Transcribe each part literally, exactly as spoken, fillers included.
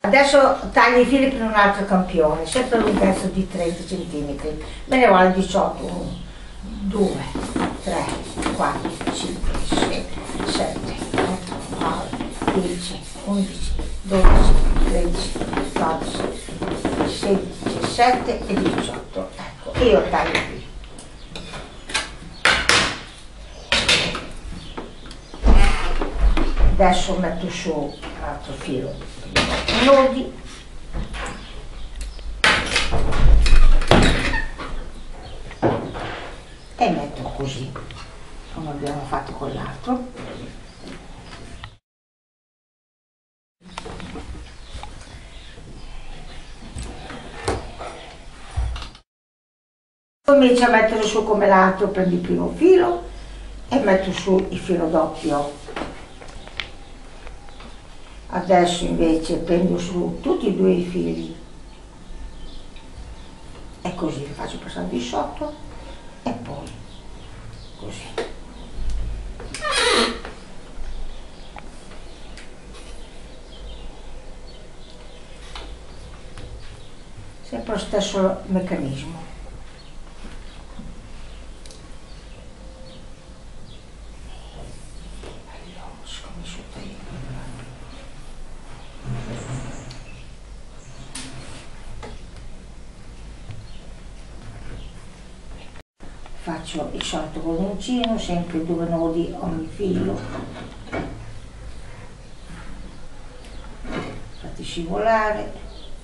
Adesso taglio i fili per un altro campione, sempre lunghezza di trenta centimetri. Me ne vuole diciotto. uno, due, tre, quattro, cinque, sei, sette, otto, nove, dieci, undici, dodici, tredici, quattordici, sedici, diciassette e diciotto. Ecco, io taglio qui. Adesso metto su l'altro filo, nodi, e metto così, come abbiamo fatto con l'altro. Comincio a mettere su come l'altro, prendo il primo filo e metto su il filo doppio. Adesso invece prendo su tutti e due i fili e così li faccio passare di sotto e poi così. Sempre lo stesso meccanismo. Faccio il solito coloncino, sempre due nodi ogni filo, fate scivolare,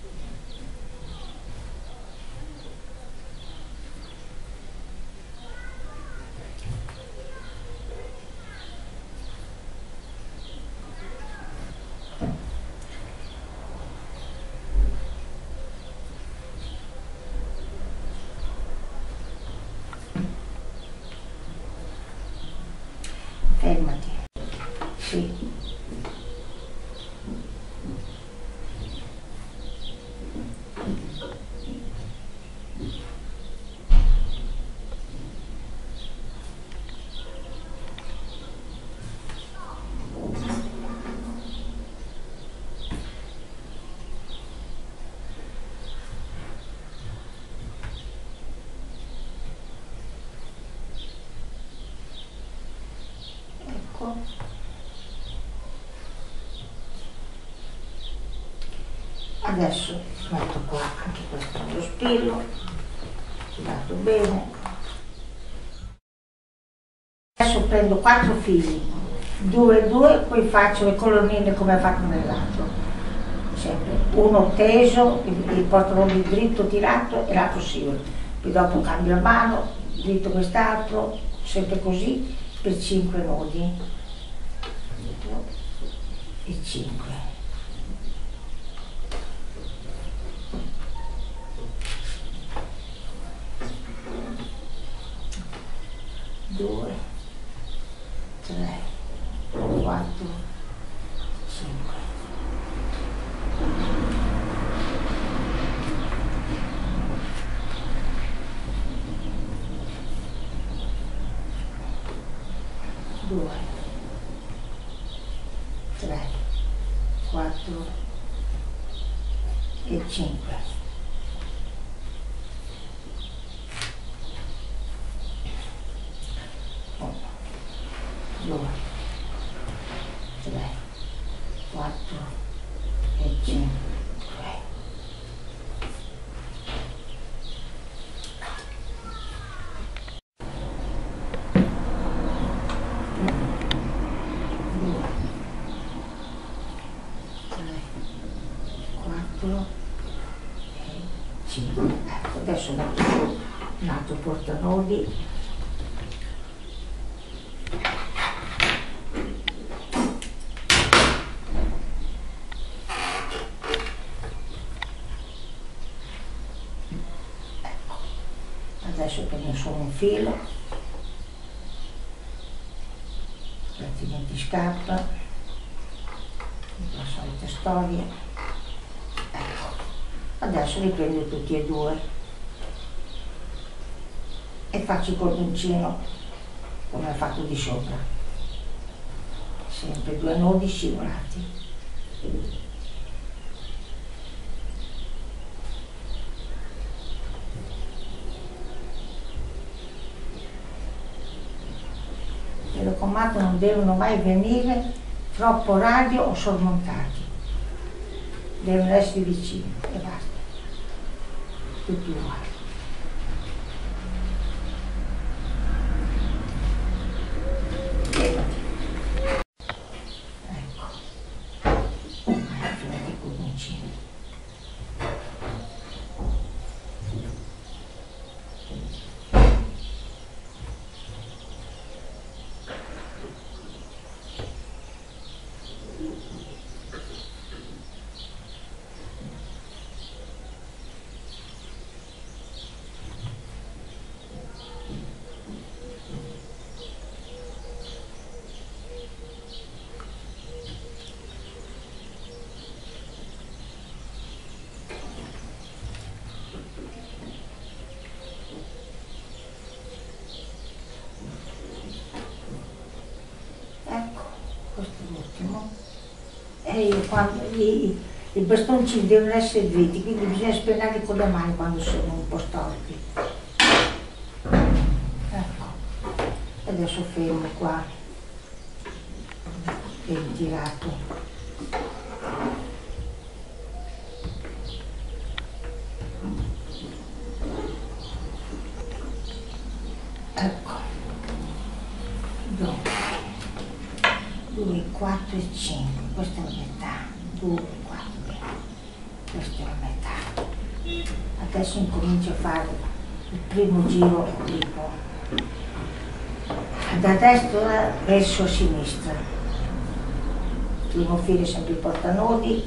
fermati, sì. Adesso metto qua anche questo lo spillo, girato bene. Adesso prendo quattro fili, due e due, poi faccio le colonnine come ho fatto nell'altro. Sempre uno teso, il, il portafoglio dritto tirato e l'altro simile. Poi dopo cambio la mano, dritto quest'altro, sempre così per cinque nodi. E cinque. Due, tre, quattro, cinque. Due, tre, quattro e cinque. Due, tre, quattro e cinque. Due, tre, quattro e cinque. Ecco, adesso metto su un altro portanodi. Adesso prendo solo un filo, altrimenti scappa, la solita storia. Ecco, adesso li prendo tutti e due e faccio il cordoncino come ho fatto di sopra, sempre due nodi scivolati. sfumato non devono mai venire troppo radio o sormontati, devono essere vicini e basta, tutti uguali. Questo è l'ultimo. E io, quando, i, i bastoncini devono essere dritti, quindi bisogna spennarli con le mani quando sono un po' storti. Ecco, adesso fermo qua il girato. Ecco, due, due, quattro e cinque, questa è la metà, due, quattro, questa è la metà. Adesso incomincio a fare il primo giro tipo da destra verso sinistra. Il primo filo è sempre il portanodi.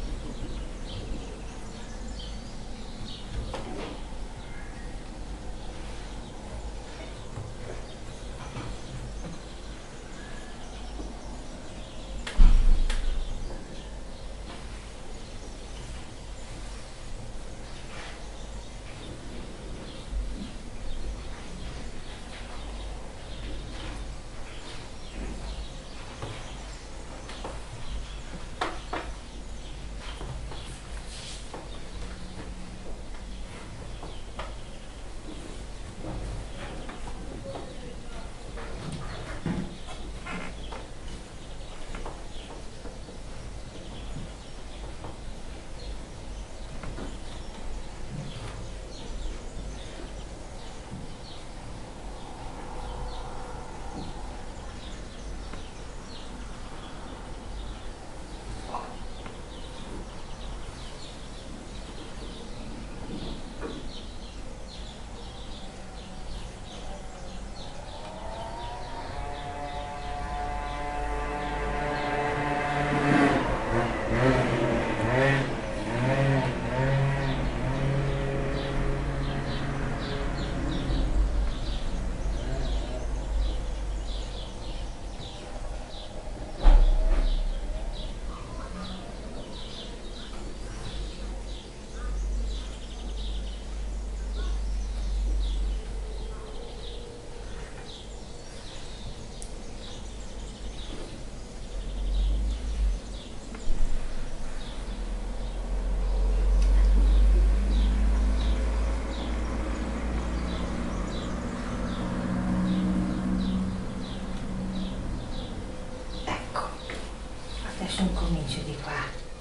Adesso incomincio di qua,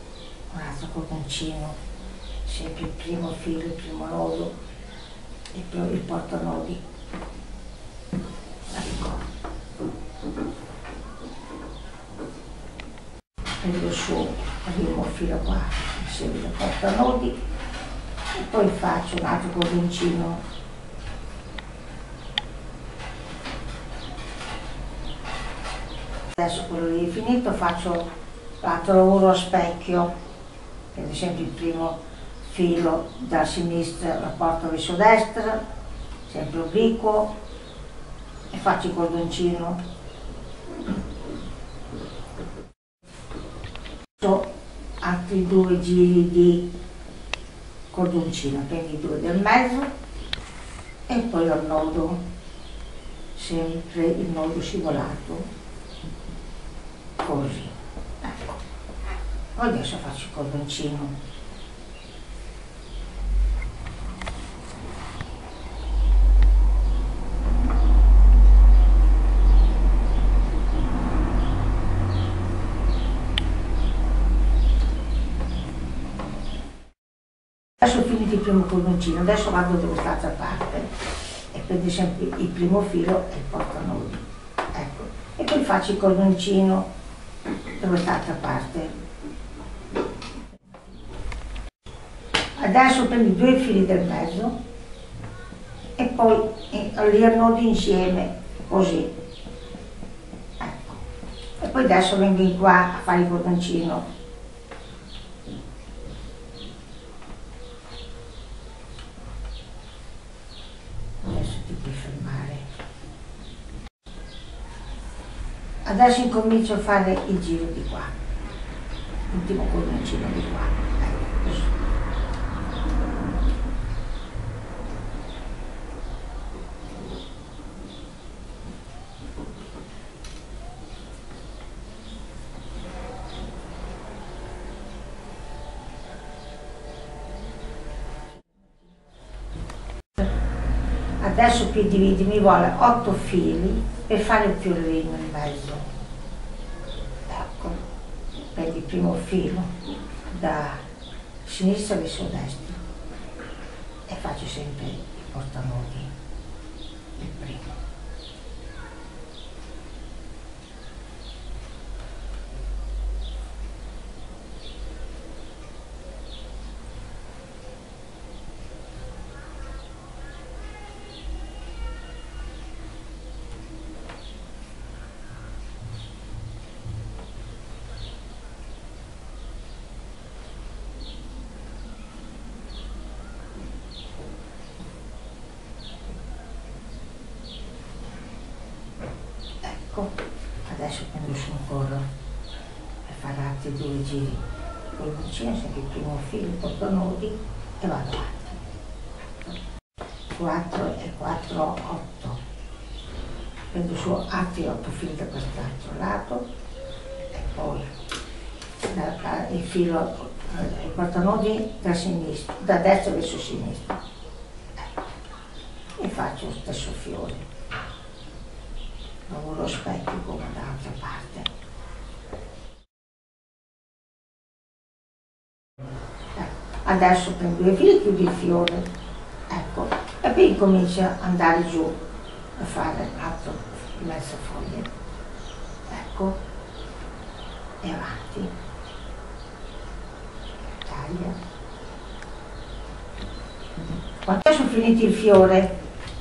un altro cordoncino, sempre il primo filo, il primo nodo, il, il portanodi. Ecco. Prendo su il primo filo qua, il seguito portanodi e poi faccio un altro cordoncino. Adesso quello lì è finito, faccio l'altro lavoro a specchio, che ad esempio il primo filo da sinistra la porto verso destra, sempre obliquo, e faccio il cordoncino. Faccio altri due giri di cordoncino, quindi due del mezzo e poi al nodo, sempre il nodo scivolato. Così, ecco. Adesso faccio il cordoncino. Adesso ho finito il primo cordoncino, adesso vado da quest'altra parte e prendo sempre il primo filo e porto a nodi, ecco, e poi faccio il cordoncino da quest'altra parte. Adesso prendo i due fili del mezzo e poi li annodi insieme, così, ecco, e poi adesso vengo in qua a fare il cordoncino. Adesso incomincio a fare il giro di qua, l'ultimo cordoncino di qua, ecco, così. Adesso qui dividi, mi vuole otto fili per fare il fiorellino in mezzo. Ecco, prendi il primo filo da sinistra verso destra e faccio sempre il portanodi, il primo. Adesso prendo su ancora per fare altri due giri con il cordoncino, sempre il primo filo, porto nodi e vado avanti. quattro e quattro, otto. Prendo su altri otto fili da quest'altro lato e poi da, da, il filo, il portanodi da sinistra, da destra verso sinistra. Ecco. E faccio lo stesso fiore. Lavoro lo specchio come dall'altra parte. Ecco. Adesso prendo due fili, chiudo il fiore, ecco, e poi comincio ad andare giù a fare l'altro mezza foglia, ecco, e avanti, taglia. Quando sono finiti il fiore,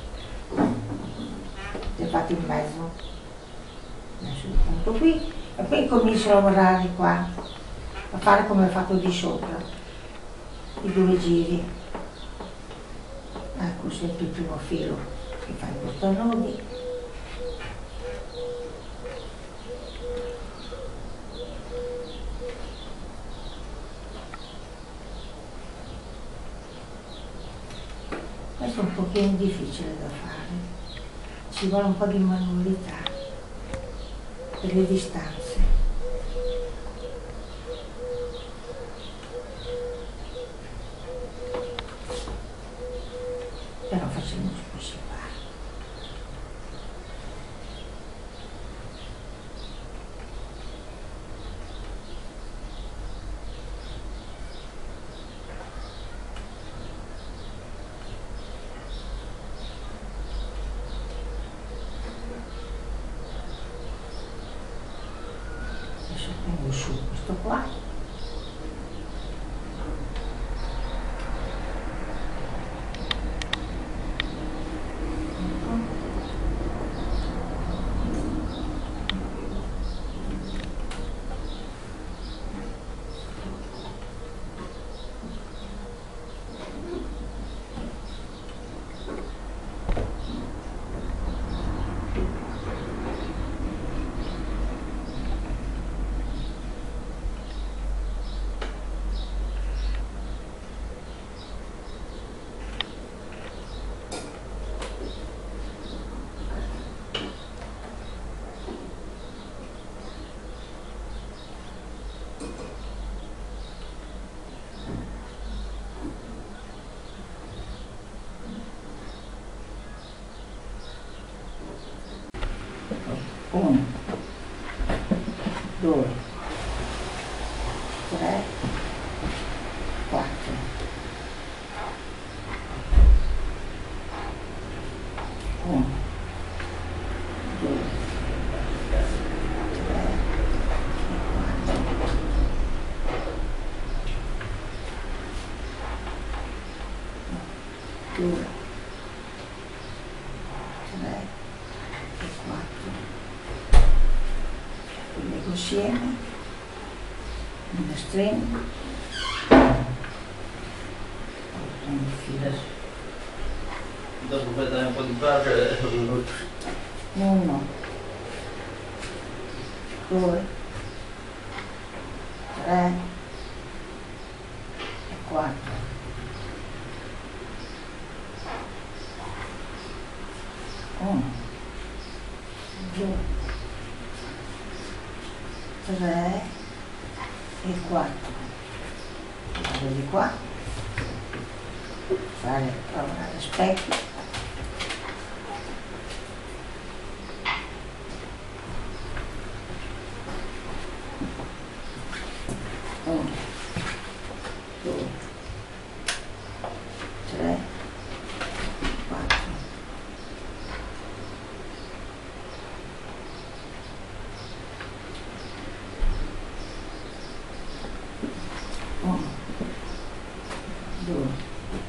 le fate in mezzo, adesso li punto qui e poi comincio a lavorare qua, a fare come ho fatto di sopra, i due giri, ecco sempre il primo filo che fa i portanodi, questo è un pochino difficile da fare. Ci vuole un po' di manualità per le distanze. Però facciamo così qua. Tengo su questo qua, uno, due, tre, quattro, due, tre e quattro, li leggo insieme, una stringa, prendo il filo. Dopo fai dare un po' di pace. Uno, due, tre e quattro. Uno, due, tre e quattro. Vado di qua, fare prova allo specchio. Uno, due, tre, quattro. Uno, due,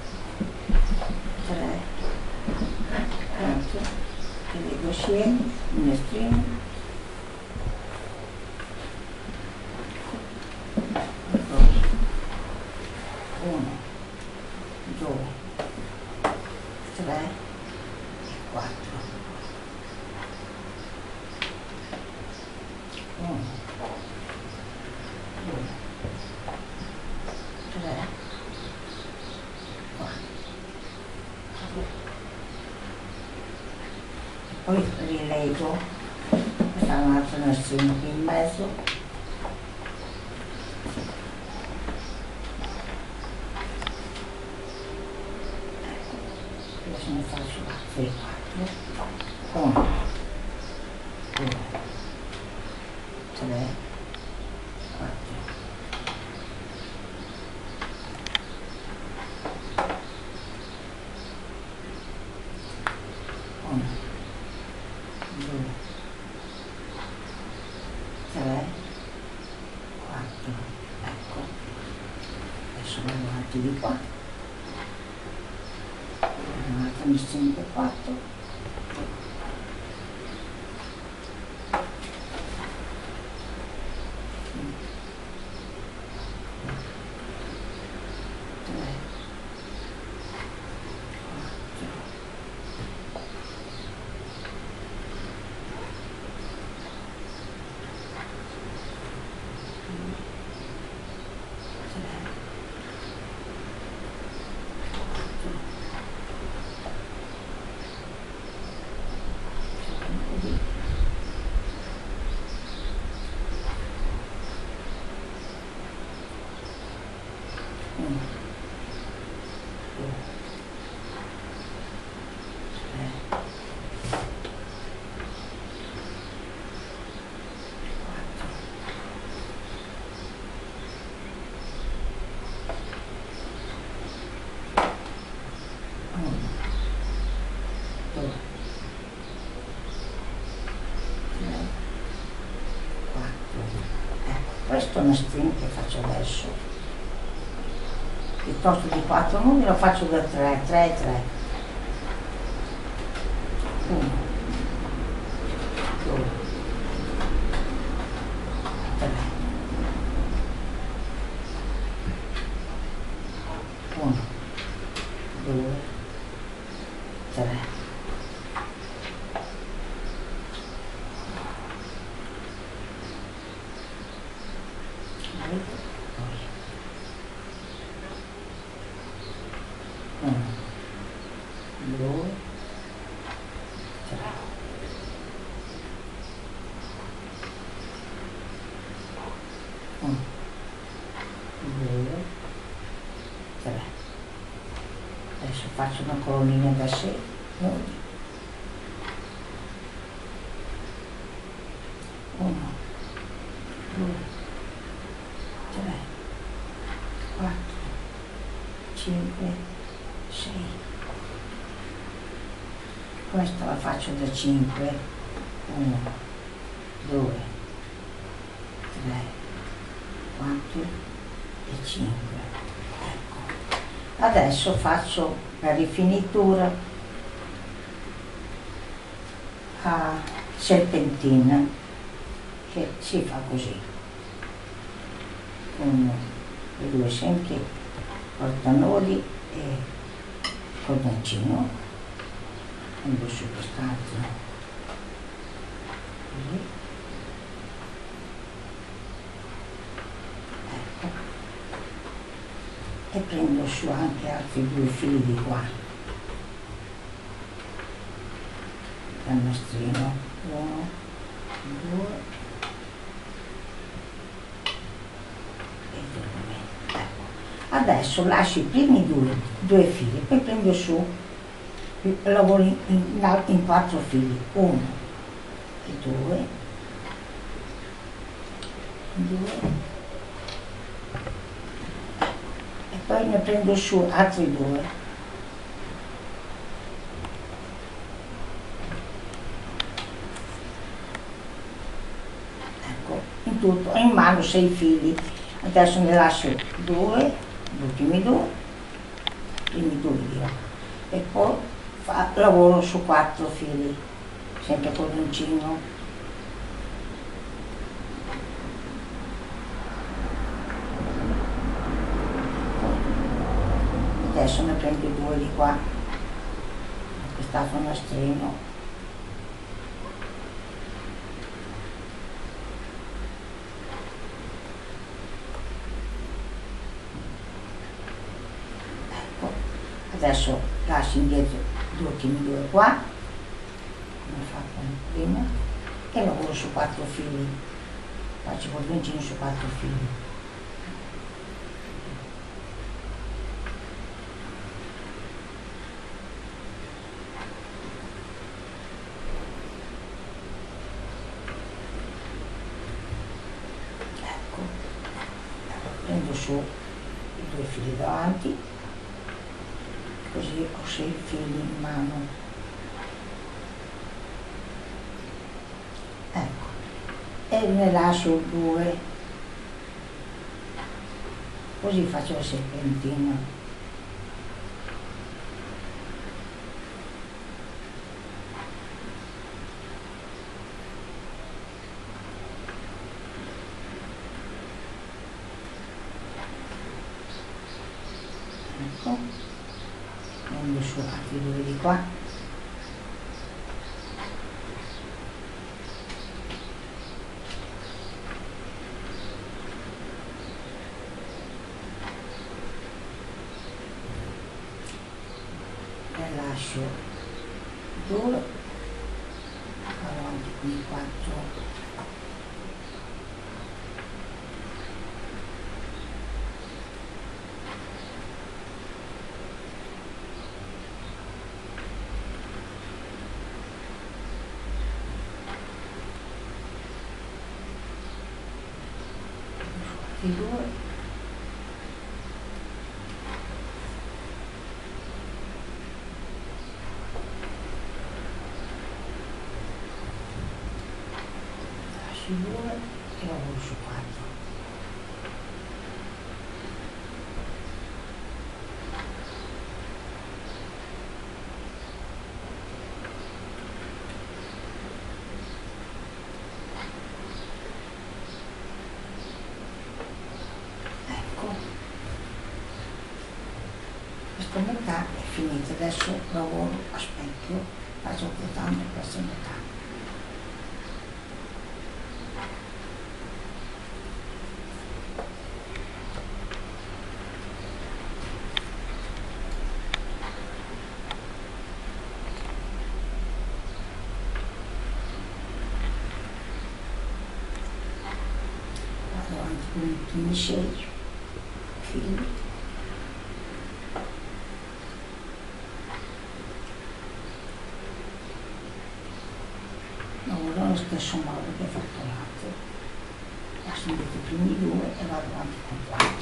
tre, quattro, e leggo assieme, un estremo. Uno, due, tre e quattro. Uno, due, tre, quattro. Poi rilego, questa è un'altra nastrina qui in mezzo. Adesso ne faccio altri quattro. Uno, due, tre, quattro. Uno, due, tre, quattro. Ecco. Adesso vado avanti di qua. Un'altra cinque, quattro, tre, quattro, tre, uno, due, tre, quattro, uno, due, tre, quattro. Ecco, questo è uno string che faccio adesso. Piuttosto di quattro numeri lo faccio da tre, tre, tre. uno, due, tre. uno, due, tre. Uno, due, tre. Uno, due, tre. Adesso faccio una colonnina da sé. Uno, due, tre, quattro, cinque, sei. Questa la faccio da cinque. uno, due, tre, quattro e cinque. Ecco. Adesso faccio la rifinitura a serpentina, che si fa così, con le due semplici portanodi e cordoncino, prendo su quest'altro, così, ecco, e prendo su anche altri due fili di qua, dal nastrino, uno, due e due, ecco. Adesso lascio i primi due, due fili, poi prendo su, lavoro in, in, in quattro fili, uno e due, due, e poi ne prendo su altri due, ecco, in tutto, ho in mano sei fili. Adesso ne lascio due, gli ultimi due, i primi due dirò, e poi fa, lavoro su quattro fili, sempre cordoncino. Adesso ne prendo due di qua, quest'altro nastrino. Ecco, adesso lascio indietro gli ultimi due qua, come ho fatto prima, e lavoro su quattro fili, faccio cordoncino su quattro fili. Prendo su i due fili davanti, così ho sei fili in mano. Ecco, e ne lascio due, così faccio la serpentina. Ecco, prendo su altri due di qua, e lascio due, avanti con i quattro. I due, lascio due e lavoro su quattro. Questa metà è finita, adesso lavoro a specchio, faccio portando questa metà. Vado avanti con i primi sei fili. Lavoro allo stesso modo che ho fatto l'altro, lascio indietro i primi due e vado avanti con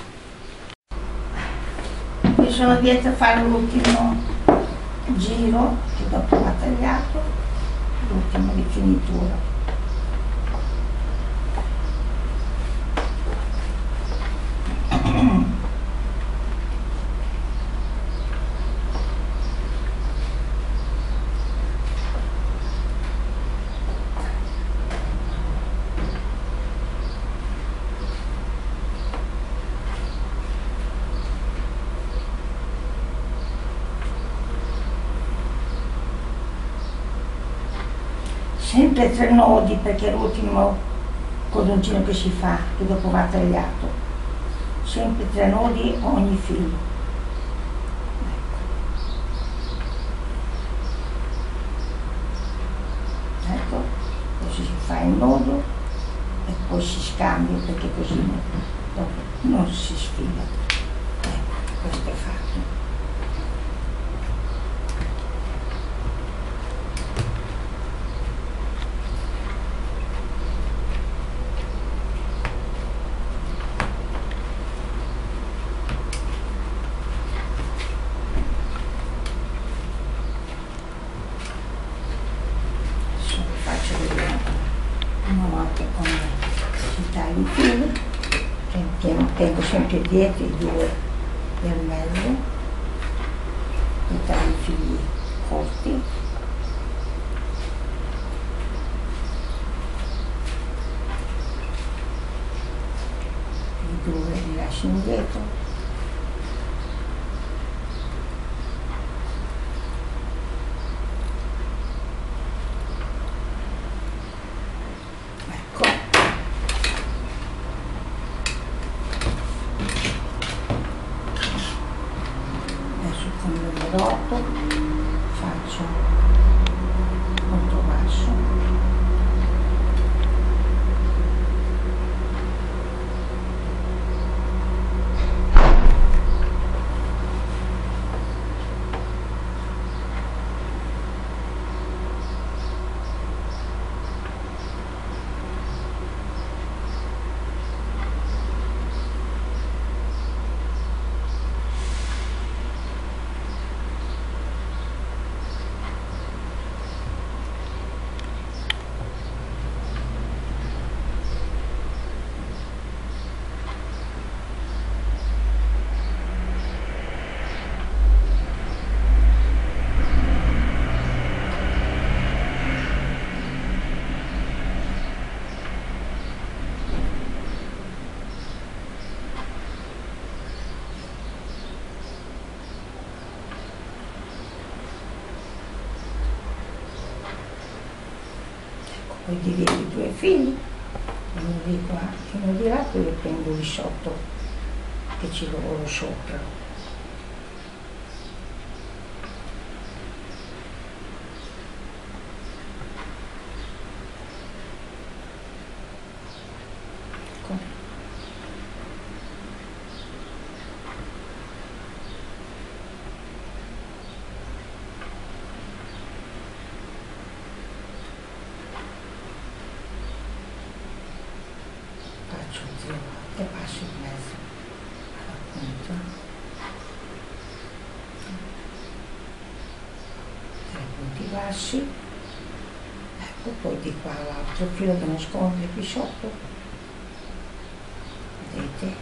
quattro. Mi sono dietro a fare l'ultimo giro che dopo ho tagliato, l'ultima rifinitura. sempre tre nodi perché è l'ultimo cordoncino che si fa, che dopo va tagliato, sempre tre nodi ogni filo. Ecco, ecco, così si fa il nodo e poi si scambia perché così non, dopo non si sfila. Ecco, questo è fatto. Tengo sempre dietro i due nel mezzo, mi taglio i fili corti, i due li lascio indietro, ecco. Con il numero otto faccio molto basso, poi divido i due fili, uno di qua e uno di là, poi li prendo di sotto che ci lavoro sopra. Ecco. Faccio tre volte, passo in mezzo alla punta, tre punti bassi, ecco, poi di qua l'altro filo che nasconde qui sotto, vedete?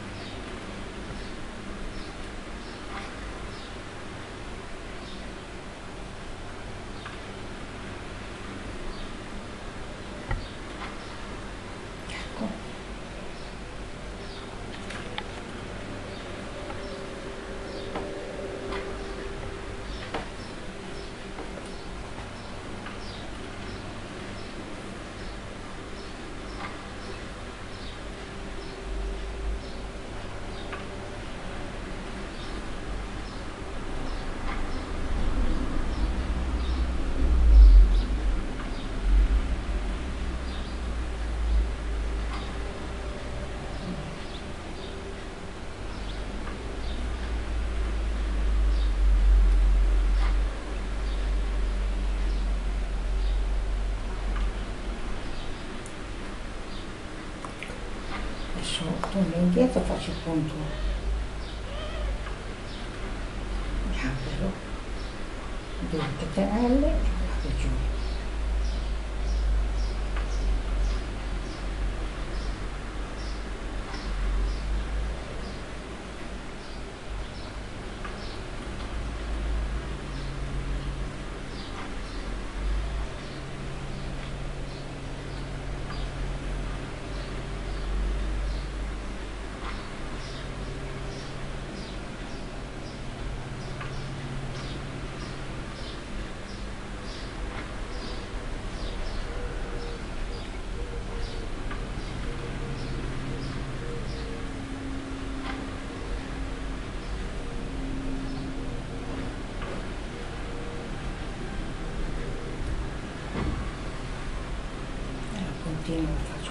Adesso torno indietro, faccio il punto gambero, due catenelle e vado giù.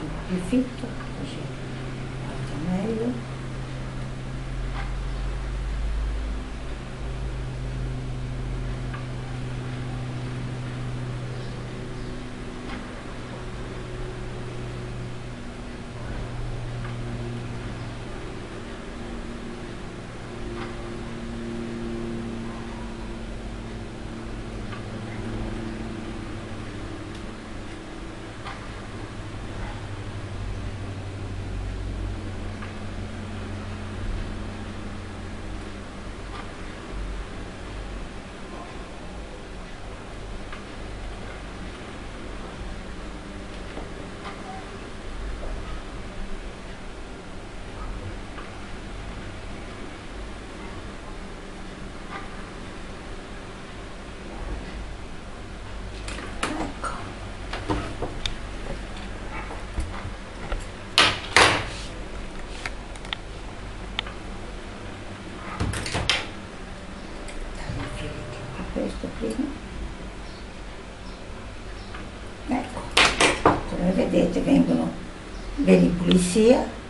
un po' più fitto, così molto meglio. Questo prima, ecco, come vedete vengono bene in pulizia.